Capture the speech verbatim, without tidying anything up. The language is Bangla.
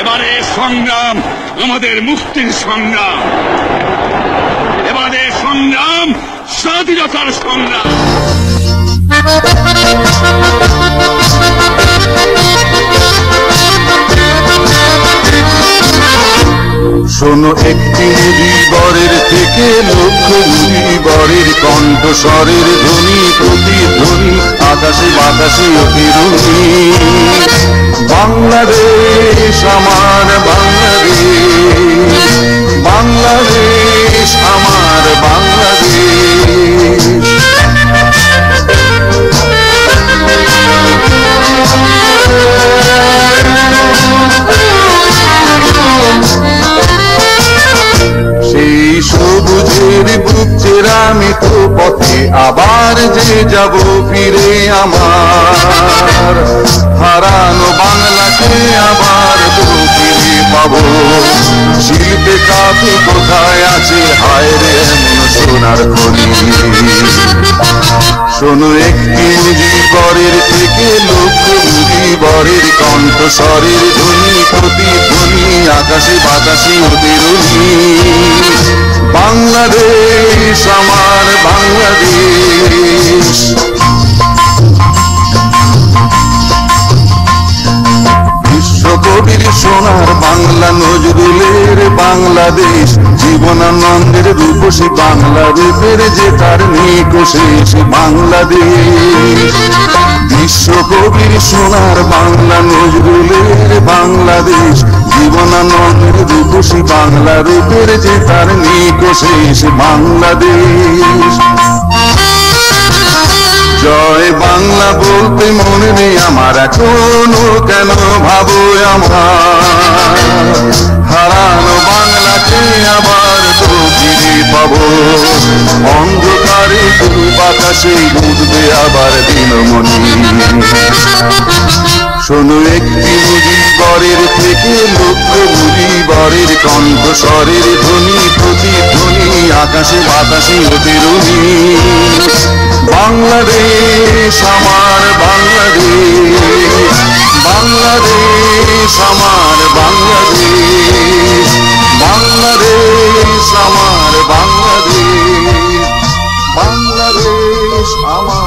এবারে সংগ্রাম আমাদের মুক্তির সংগ্রাম, এবারে সংগ্রাম স্বাধীনতার সংগ্রাম। শোনো একটি মুজিবরের থেকে লক্ষ মুজিবরের কণ্ঠস্বরের ধ্বনি প্রতিধ্বনি আকাশে বাতাসে অতিরুনি। বাংলাদেশ আমার বাংলাদেশ, বাংলাদেশ আমার বাংলাদেশ। সেই সবুজের বুক চেরামি তো পথে আবার যে যাব ফিরে আমার, হারানো বাংলাকে আবার তো ফিরে পাবো। শিল্পে কাপে কোথায় আছে হায় রে এমন সোনার খনি। শোনো একটি মুজিবরের থেকে লক্ষ মুজিবরের কণ্ঠস্বরের ধ্বনি প্রতিধ্বনি আকাশে বাতাসে অতিরুনি। বাংলাদেশ আমার বাংলাদেশ। বিশ্বকবির সোনার বাংলা নজরুলের বাংলাদেশ, জীবনানন্দের রূপসী বাংলা রূপের যে তার নিকশেষ বাংলাদেশ। বিশ্বকবির সোনার বাংলা নজরুলের বাংলাদেশ, জীবনানন্দের রূপসী বাংলা রূপের যে তার নিকশেষ বাংলাদেশ। জয় বাংলা বলতে মনে নেই আমার এখনো, কেন ভাবো আমার হারানো বাংলাকে আবার তো ফিরে পাবো। অন্ধকারে পূব আকাশে উঠবে আবার দিনমণি। শোনো একটি মুজিবরের থেকে লক্ষ মুজিবরের কণ্ঠস্বরের ধ্বনি প্রতিধ্বনি আকাশে বাতাসে অতিরুনি। বাংলাদেশ আমার বাংলাদেশ, বাংলাদেশ আমার বাংলাদেশ, বাংলাদেশ আমার বাংলাদেশ, বাংলাদেশ আমার